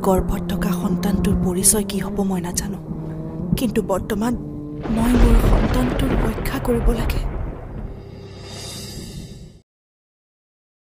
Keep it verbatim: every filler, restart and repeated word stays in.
গৰ্ভত থকা সন্তানটোৰ পৰিচয় কি হ'ব মই নাজানো, কিন্তু বৰ্তমান মই মোৰ সন্তানটোৰ ৰক্ষা কৰিব লাগে।